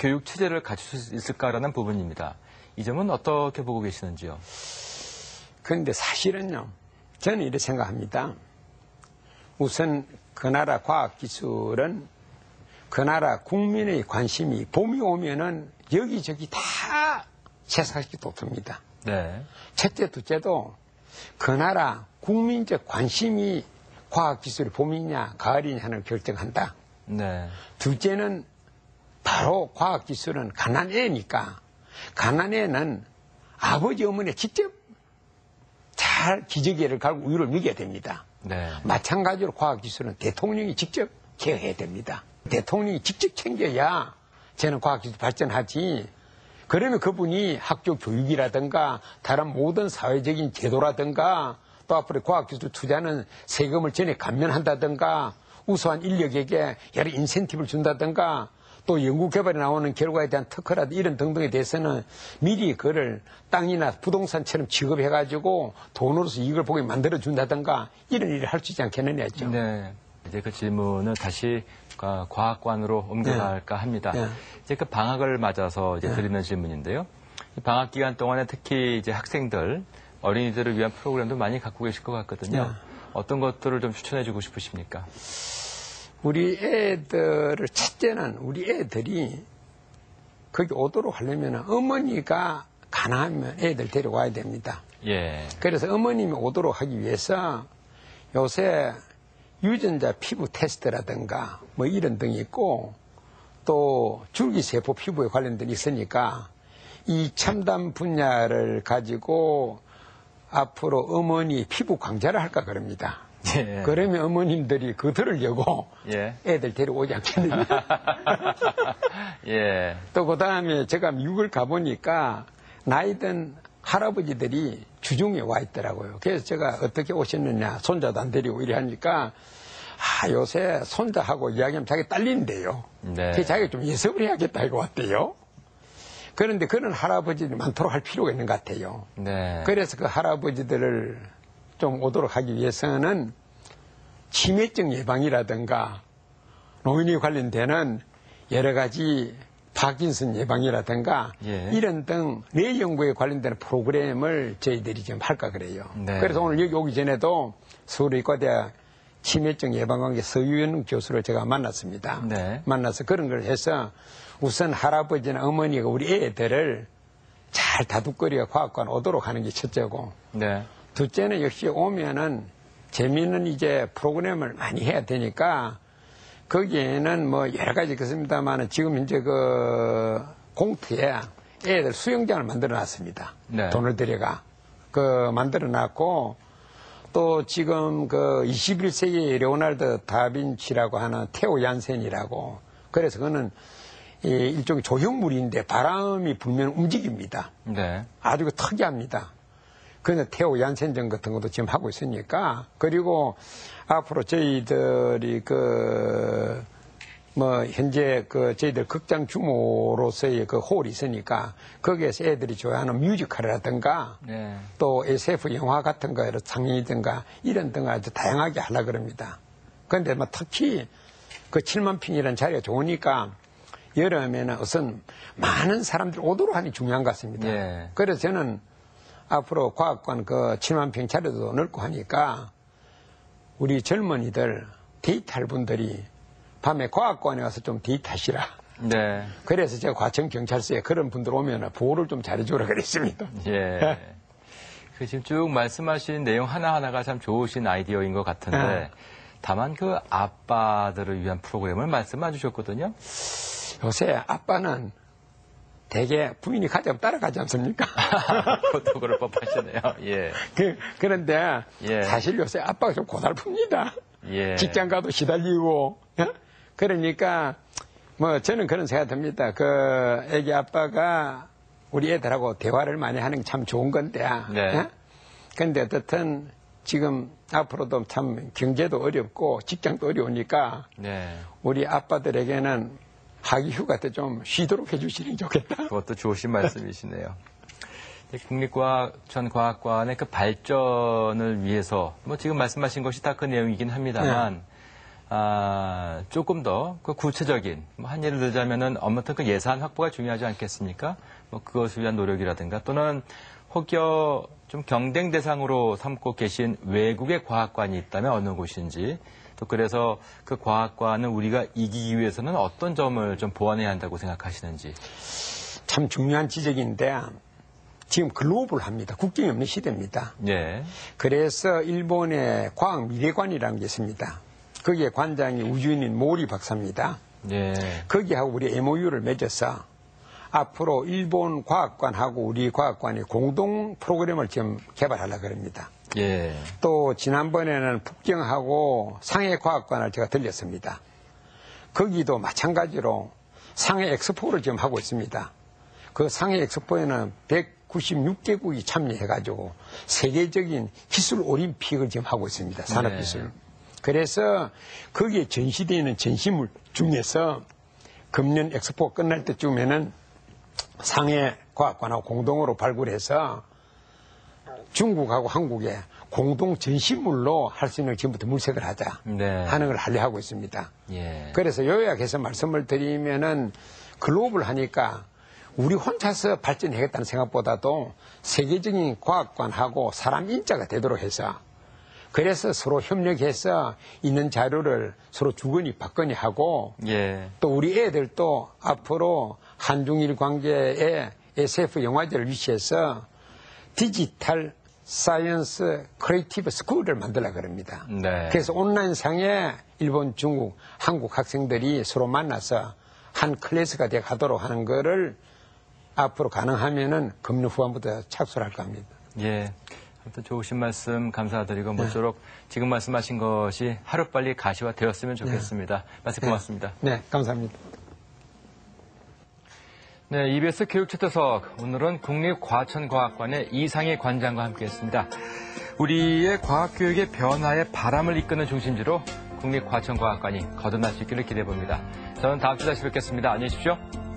교육 체제를 갖출 수 있을까라는 부분입니다. 이 점은 어떻게 보고 계시는지요? 그런데 사실은요, 저는 이렇게 생각합니다. 우선 그 나라 과학기술은 그 나라 국민의 관심이 봄이 오면은 여기저기 다 세상식이 돋습니다. 네. 첫째, 둘째도 그 나라 국민적 관심이 과학기술이 봄이냐 가을이냐를 결정한다. 네. 둘째는 바로 과학기술은 가난애니까 가난애는 아버지 어머니 직접 잘 기저귀를 갈고 우유를 먹여야 됩니다. 네. 마찬가지로 과학기술은 대통령이 직접 케어해야 됩니다. 대통령이 직접 챙겨야 저는 과학기술 발전하지. 그러면 그분이 학교 교육이라든가 다른 모든 사회적인 제도라든가 또 앞으로 과학기술 투자는 세금을 전액 감면한다든가 우수한 인력에게 여러 인센티브를 준다든가 또 연구개발에 나오는 결과에 대한 특허라든가 이런 등등에 대해서는 미리 그를 땅이나 부동산처럼 취급해가지고 돈으로서 이익을 보게 만들어준다든가 이런 일을 할 수 있지 않겠느냐죠. 네. 이제 그 질문을 다시 과학관으로 옮겨갈까 합니다. 네. 이제 그 방학을 맞아서 이제 드리는 질문인데요. 이 방학 기간 동안에 특히 이제 학생들, 어린이들을 위한 프로그램도 많이 갖고 계실 것 같거든요. 네. 어떤 것들을 좀 추천해주고 싶으십니까? 우리 애들을, 첫째는 우리 애들이 거기 오도록 하려면 어머니가 가능하면 애들 데려와야 됩니다. 예. 그래서 어머님이 오도록 하기 위해서 요새 유전자 피부 테스트라든가 뭐 이런 등이 있고 또 줄기세포 피부에 관련된 있으니까 이 첨단 분야를 가지고 앞으로 어머니 피부 강좌를 할까 그럽니다. 예. 그러면 어머님들이 그 들으려고 예. 애들 데려오지 않겠느냐. 예. 또 그 다음에 제가 미국을 가보니까 나이든 할아버지들이 주중에 와 있더라고요. 그래서 제가 어떻게 오셨느냐, 손자도 안 데리고 이래 하니까, 요새 손자하고 이야기하면 자기 딸린대요. 네. 그래서 자기가 좀 예습을 해야겠다 이거 왔대요. 그런데 그런 할아버지들이 많도록 할 필요가 있는 것 같아요. 네. 그래서 그 할아버지들을 좀 오도록 하기 위해서는 치매증 예방이라든가 노인에 관련되는 여러 가지 파킨슨 예방이라든가 예. 이런 등 뇌 연구에 관련된 프로그램을 저희들이 좀 할까 그래요. 네. 그래서 오늘 여기 오기 전에도 서울의과대학 치매증 예방관계 서유연 교수를 제가 만났습니다. 네. 만나서 그런 걸 해서 우선 할아버지나 어머니가 우리 애들을 잘 다독거려 과학관 오도록 하는 게 첫째고 네. 둘째는 역시 오면은 재미있는 이제 프로그램을 많이 해야 되니까 거기에는 뭐 여러 가지 있습니다만 지금 현재 그 공터에 애들 수영장을 만들어 놨습니다. 네. 돈을 들여가. 만들어 놨고 또 지금 21세기 레오나르도 다빈치라고 하는 테오 얀센이라고 그래서 그거는 일종의 조형물인데 바람이 불면 움직입니다. 네. 아주 특이합니다. 그는 테오 얀센전 같은 것도 지금 하고 있으니까 그리고 앞으로 저희들이 현재 저희들 극장 규모로서의 그 홀이 있으니까 거기에서 애들이 좋아하는 뮤지컬이라든가 네. 또 SF 영화 같은 거를 상영이든가 이런 등 아주 다양하게 하려고 그럽니다. 그런데 특히 그 7만 평이라는 자리가 좋으니까 여름에는 우선 많은 사람들이 오도록 하는 게 중요한 것 같습니다. 예. 그래서 저는 앞으로 과학관 7만 평 자리도 넓고 하니까 우리 젊은이들 데이트할 분들이 밤에 과학관에 와서 좀 데이트하시라. 네. 그래서 제가 과천경찰서에 그런 분들 오면 보호를 좀 잘해주라 그랬습니다. 예. 그 지금 쭉 말씀하신 내용 하나하나가 참 좋으신 아이디어인 것 같은데 다만 그 아빠들을 위한 프로그램을 말씀 안 주셨거든요. 요새 아빠는 대개 부인이 가자면 따라가지 않습니까? 그것도 그럴 법하시네요. 예. 그런데 예. 사실 요새 아빠가 좀 고달픕니다. 예. 직장 가도 시달리고. 그러니까 저는 그런 생각 듭니다. 애기 아빠가 우리 애들하고 대화를 많이 하는 게 참 좋은 건데. 네. 그런데 어떻든 지금 앞으로도 참 경제도 어렵고 직장도 어려우니까 네. 우리 아빠들에게는 하기 휴가 때 좀 쉬도록 해주시는 게 좋겠다. 그것도 좋으신 말씀이시네요. 국립과학전과학관의 그 발전을 위해서 지금 말씀하신 것이 다 그 내용이긴 합니다만 조금 더 그 구체적인 한 예를 들자면은 아무튼 그 예산 확보가 중요하지 않겠습니까? 뭐 그것을 위한 노력이라든가 또는 혹여 좀 경쟁 대상으로 삼고 계신 외국의 과학관이 있다면 어느 곳인지 또 그래서 그 과학관을 우리가 이기기 위해서는 어떤 점을 좀 보완해야 한다고 생각하시는지. 참 중요한 지적인데 지금 글로벌합니다. 국경이 없는 시대입니다. 예. 그래서 일본의 과학미래관이라는 게 있습니다. 거기에 관장이 우주인인 모리 박사입니다. 예. 거기하고 우리 MOU를 맺어서 앞으로 일본 과학관하고 우리 과학관이 공동 프로그램을 지금 개발하려고 합니다. 예. 또 지난번에는 북경하고 상해 과학관을 제가 들렸습니다. 거기도 마찬가지로 상해 엑스포를 지금 하고 있습니다. 그 상해 엑스포에는 196개국이 참여해가지고 세계적인 기술 올림픽을 지금 하고 있습니다. 산업기술. 그래서 거기에 전시되어 있는 전시물 중에서 금년 엑스포 끝날 때쯤에는 상해 과학관하고 공동으로 발굴해서 중국하고 한국에 공동 전시물로 할 수 있는 지금부터 물색을 하자 하는 걸 하려 하고 있습니다. 예. 그래서 요약해서 말씀을 드리면은 글로벌 하니까 우리 혼자서 발전하겠다는 생각보다도 세계적인 과학관하고 사람 인자가 되도록 해서 그래서 서로 협력해서 있는 자료를 서로 주거니 받거니 하고 또 우리 애들도 앞으로 한중일 관계에 SF 영화제를 위시해서 디지털 사이언스 크리에이티브 스쿨을 만들려고 합니다. 그래서 온라인상에 일본, 중국, 한국 학생들이 서로 만나서 한 클래스가 돼 가도록 하는 거를 앞으로 가능하면은 금년 후반부터 착수를 할까 합니다. 예. 아무튼 좋으신 말씀 감사드리고 모쪼록 지금 말씀하신 것이 하루빨리 가시화되었으면 좋겠습니다. 말씀 고맙습니다. 네, 감사합니다. 네, EBS 교육초대석 오늘은 국립과천과학관의 이상희 관장과 함께했습니다. 우리의 과학교육의 변화에 바람을 이끄는 중심지로 국립과천과학관이 거듭날 수 있기를 기대해봅니다. 저는 다음 주 다시 뵙겠습니다. 안녕히 계십시오.